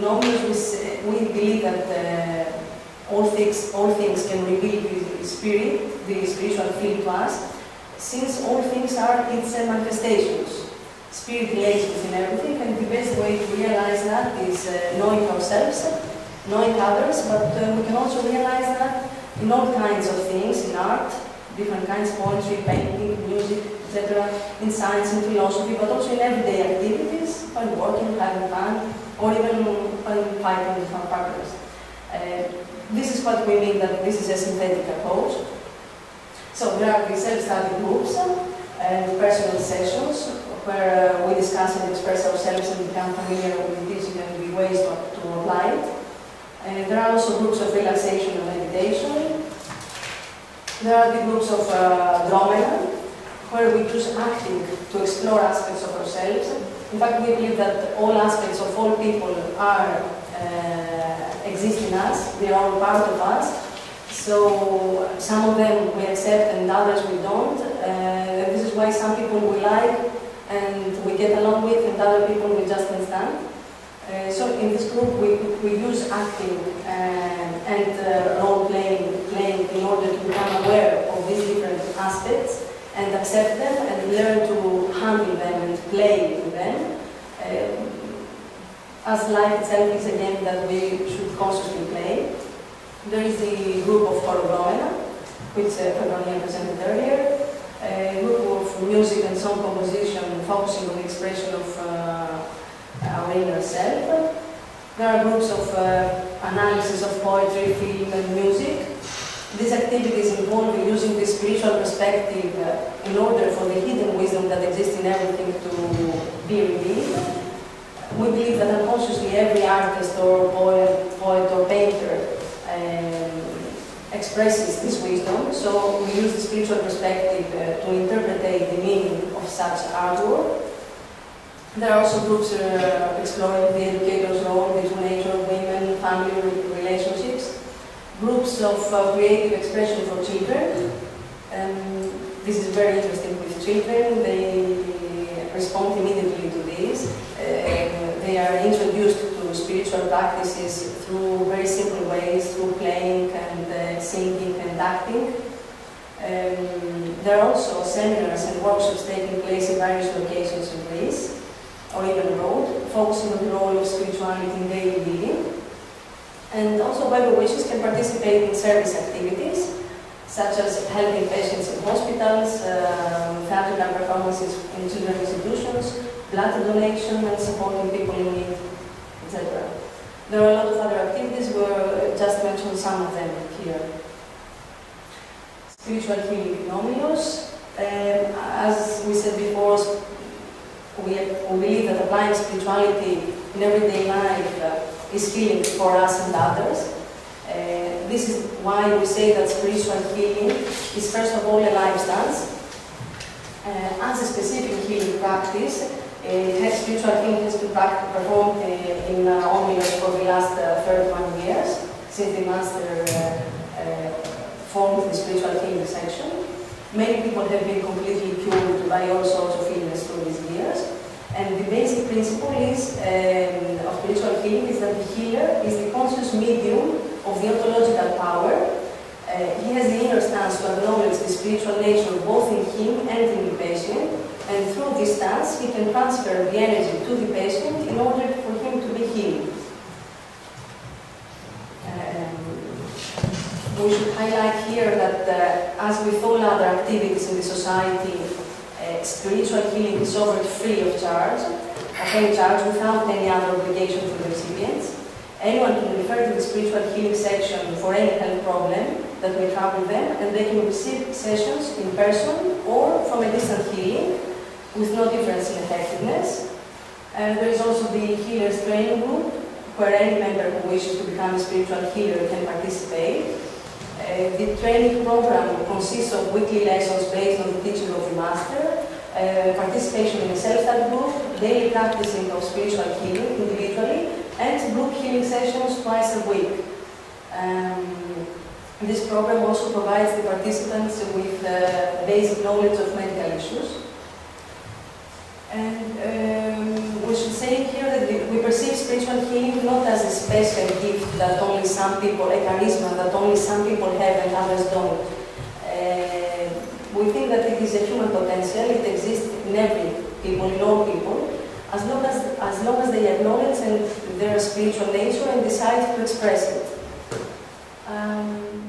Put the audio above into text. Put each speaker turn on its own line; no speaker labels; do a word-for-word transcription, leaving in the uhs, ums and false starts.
Omilos, we, say, we believe that uh, all, things, all things can reveal the spirit, the spiritual field to us, since all things are its uh, manifestations. Spirit relates within everything, and the best way to realize that is uh, knowing ourselves, knowing others, but uh, we can also realize that in all kinds of things, in art, different kinds, poetry, painting, music, et cetera, in science and philosophy, but also in everyday activities, when working, having fun, or even when fighting with our partners. Uh, this is what we mean that this is a synthetic approach. So there are the self-study groups and personal sessions where uh, we discuss and express ourselves and become familiar with teaching and the ways to, to apply it. Uh, there are also groups of relaxation and meditation. There are the groups of uh, dromena, where we choose acting to explore aspects of ourselves. In fact, we believe that all aspects of all people are uh, exist in us. They are all part of us. So some of them we accept and others we don't. Uh, this is why some people we like and we get along with, and other people we just can't stand. Uh, so in this group we, we use acting uh, and uh, role-playing playing in order to become aware of these different aspects and accept them and learn to handle them and play with them. Uh, as life itself is a game that we should consciously play. There is the group of chorodromena, which uh, Fabiola presented earlier, a group of music and song composition focusing on the expression of uh, our inner self. There are groups of uh, analysis of poetry, film and music. These activities involve using the spiritual perspective uh, in order for the hidden wisdom that exists in everything to be revealed. We believe that unconsciously every artist or poet, poet or painter um, expresses this wisdom, so we use the spiritual perspective uh, to interpret the meaning of such artwork. There are also groups uh, exploring the educator's role between nature, women, family relationships. Groups of uh, creative expression for children. Um, this is very interesting with children. They respond immediately to this. Uh, they are introduced to spiritual practices through very simple ways, through playing and uh, singing and acting. Um, there are also seminars and workshops taking place in various locations in Greece or even abroad, focusing on the role of spirituality in daily living. And also whoever wishes can participate in service activities, such as helping patients in hospitals, uh, theatrical performances in children's institutions, blood donation and supporting people in need, et cetera. There are a lot of other activities, we'll just mention some of them here. Spiritual healing in Omilos. Um, as we said before, we, we believe that applying spirituality in everyday life uh, is healing for us and others. Uh, this is why we say that spiritual healing is first of all a lifestyle. Uh, as a specific healing practice, uh, spiritual healing has been performed uh, in uh, Omilos for the last uh, thirty-one years, since the master uh, uh, formed the spiritual healing section. Many people have been completely cured by all sorts of illness through these years. And the basic principle is, um, of spiritual healing is that the healer is the conscious medium of the ontological power. Uh, he has the inner stance to acknowledge the spiritual nature both in him and in the patient, and through this stance he can transfer the energy to the patient in order for him to be healed. Um, we should highlight here that uh, as with all other activities in the society, Uh, spiritual healing is offered free of charge, of any charge, without any other obligation to the recipients. Anyone can refer to the spiritual healing section for any health problem that may trouble them, and they can receive sessions in person or from a distant healing with no difference in effectiveness. Uh, there is also the healers training group, where any member who wishes to become a spiritual healer can participate. Uh, the training program consists of weekly lessons based on the teaching of the master, uh, participation in a self-study group, daily practicing of spiritual healing individually, and group healing sessions twice a week. Um, this program also provides the participants with uh, basic knowledge of medical issues. And um, we should say here that we perceive spiritual healing not as a special gift that only some people, a charisma that only some people have and others don't. Uh, we think that it is a human potential, it exists in every people, in all people, as long as, as long as they acknowledge and their spiritual nature and decide to express it. Um,